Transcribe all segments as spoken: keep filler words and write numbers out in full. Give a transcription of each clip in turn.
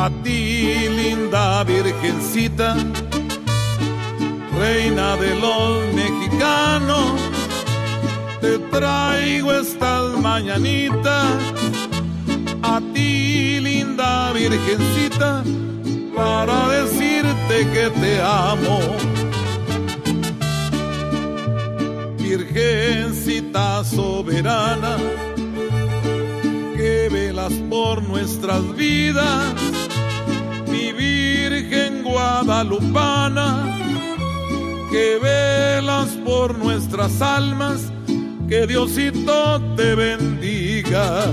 A ti, linda virgencita, reina de los mexicanos, te traigo estas mañanitas. A ti, linda virgencita, para decirte que te amo. Virgencita soberana, que velas por nuestras vidas, mi Virgen guadalupana, que velas por nuestras almas, que Diosito te bendiga.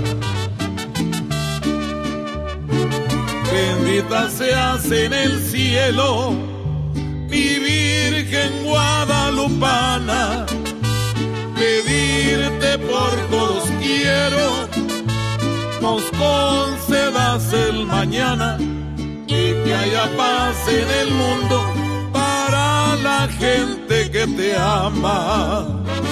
Bendita seas en el cielo, mi Virgen guadalupana, pedirte por todos quiero, nos concedas el mañana y que haya paz en el mundo para la gente que te ama.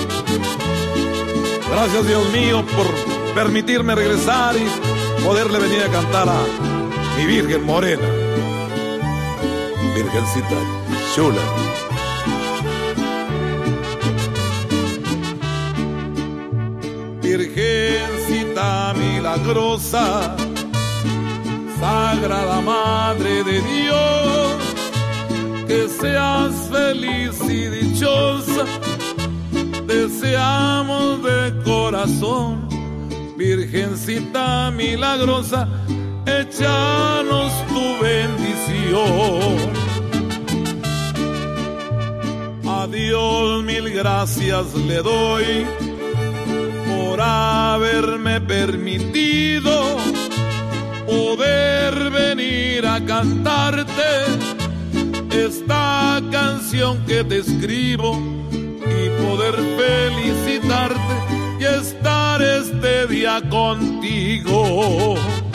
Gracias, Dios mío, por permitirme regresar y poderle venir a cantar a mi Virgen morena, Virgencita chula. Virgencita milagrosa, Sagrada Madre de Dios, que seas feliz y dichosa, deseamos de corazón. Virgencita milagrosa, échanos tu bendición. A Dios mil gracias le doy por haberme permitido poder venir a cantarte esta canción que te escribo y poder felicitarte y estar este día contigo.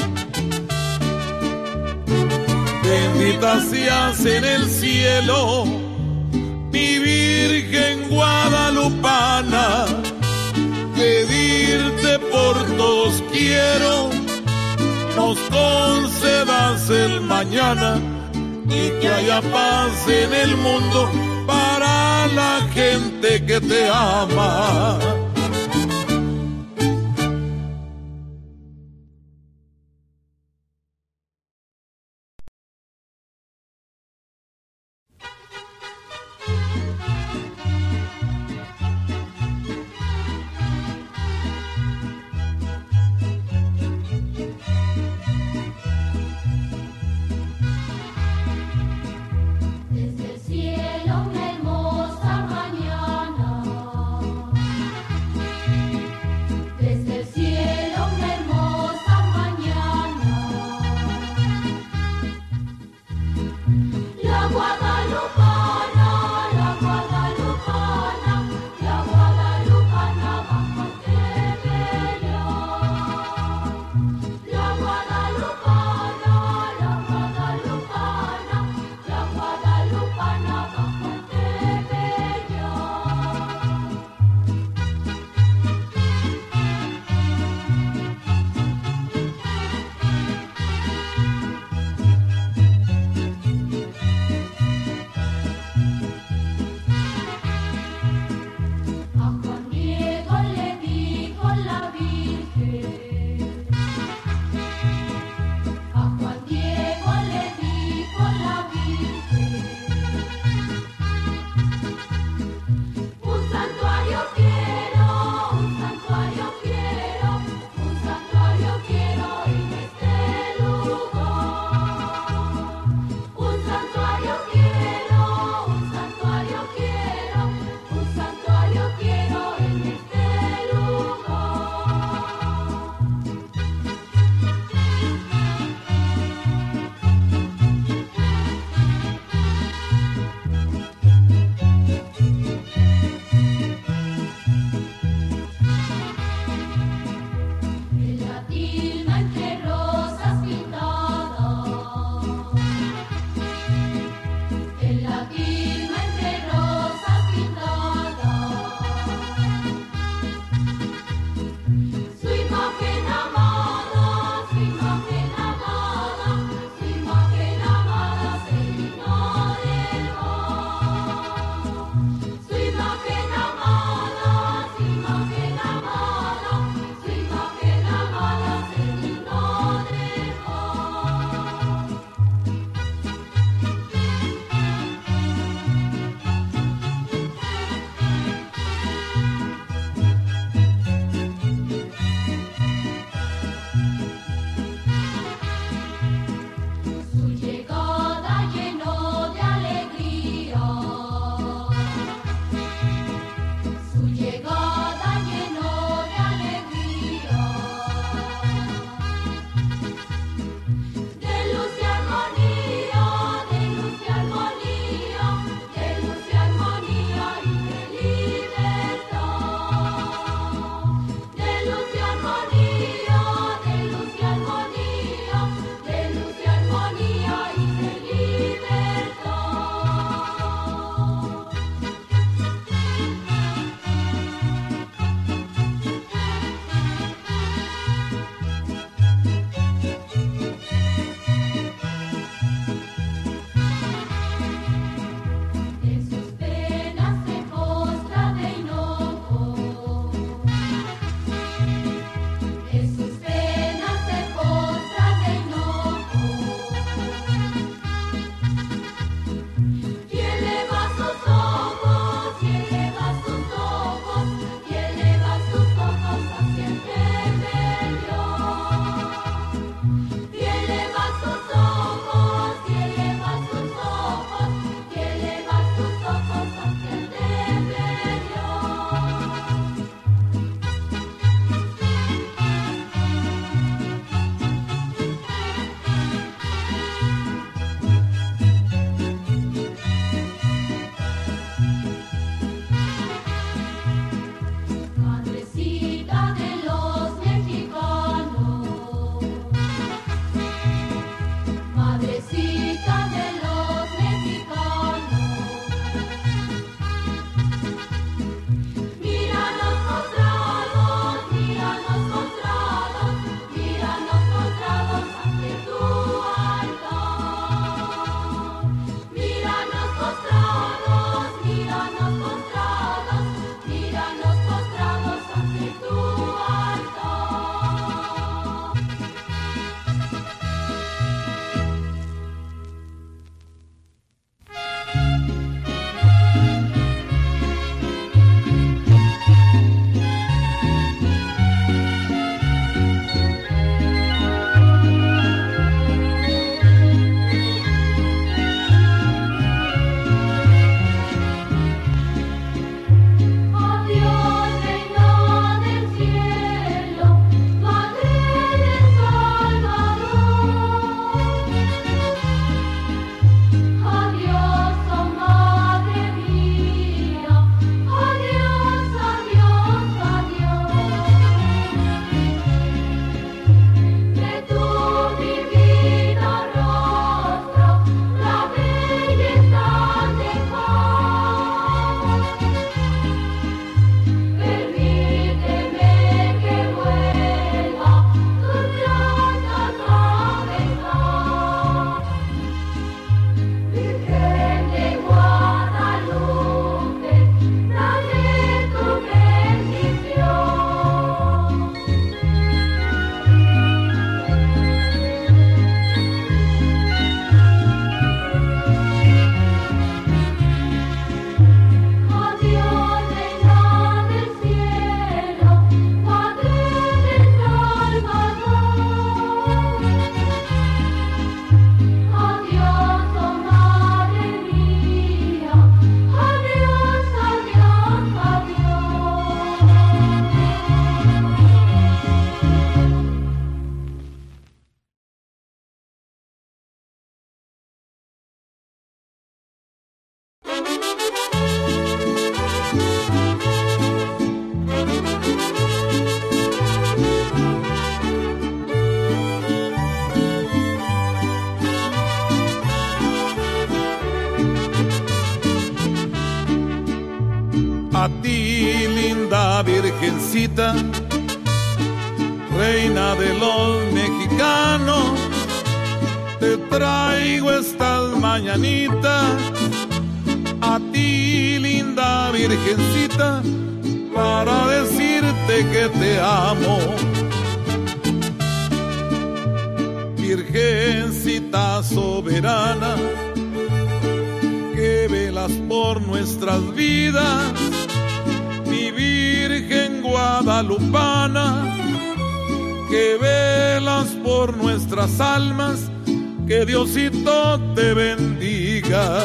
Bendita seas en el cielo, mi Virgen guadalupana, pedirte por todos quiero, nos concedas el mañana y que haya paz en el mundo para la gente que te ama. Virgencita, reina de los mexicanos, te traigo estas mañanitas a ti, linda Virgencita, para decirte que te amo. Virgencita soberana, que velas por nuestras vidas, mi Virgen guadalupana, que velas por nuestras almas, que Diosito te bendiga.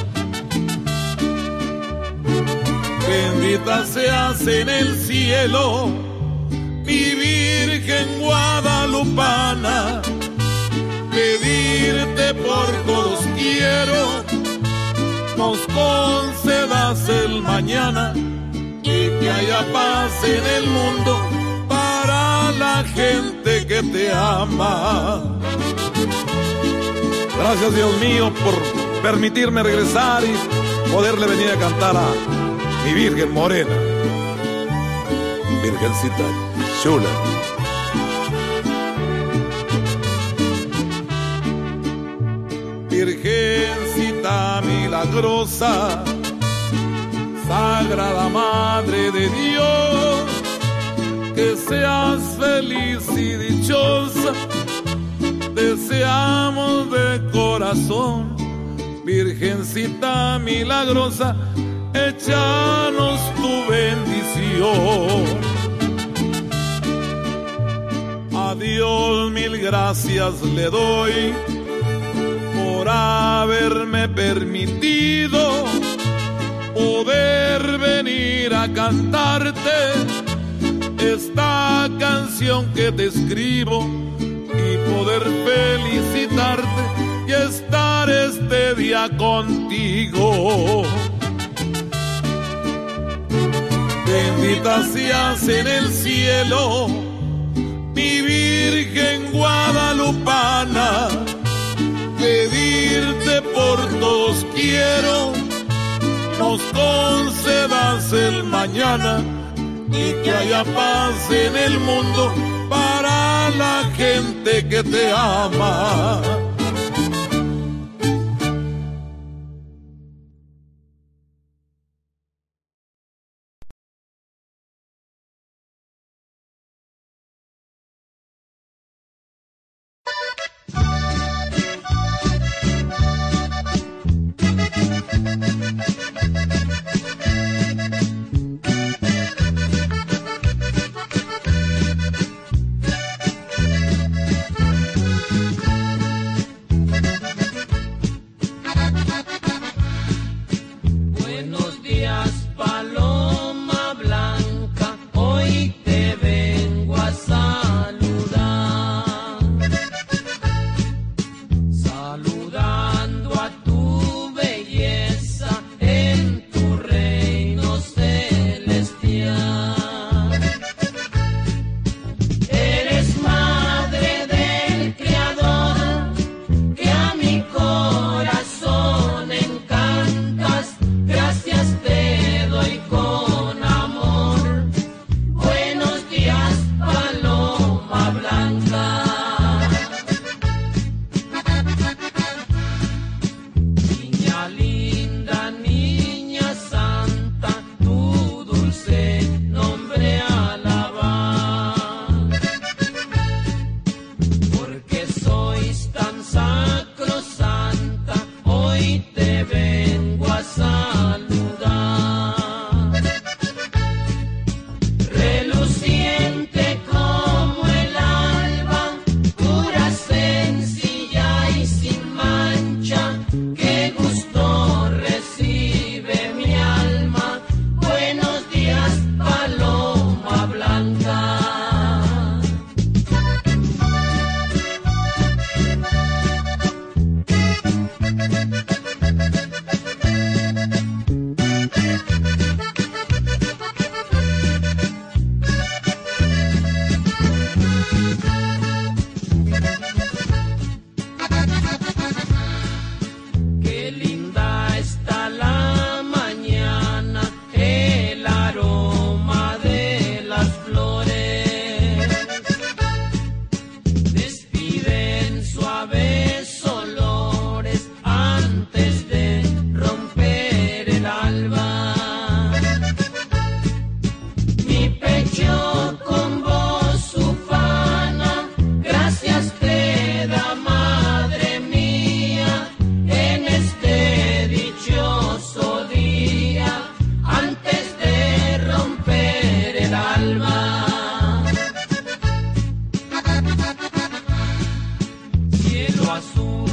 Bendita seas en el cielo, mi Virgen guadalupana, pedirte por todos quiero, nos concedas el mañana y que haya paz en el mundo para la gente que te ama. Gracias, Dios mío, por permitirme regresar y poderle venir a cantar a mi Virgen morena, Virgencita chula. Virgencita milagrosa, Sagrada Madre de Dios, que seas feliz y dichosa, deseamos de corazón. Virgencita milagrosa, échanos tu bendición. A Dios mil gracias le doy por haberme permitido poder venir a cantarte esta canción que te escribo y poder felicitarte y estar este día contigo. Bendita seas en el cielo, mi Virgen guadalupana, pedirte por todos quiero, nos concedas el mañana y que haya paz en el mundo para la gente que te ama. basura.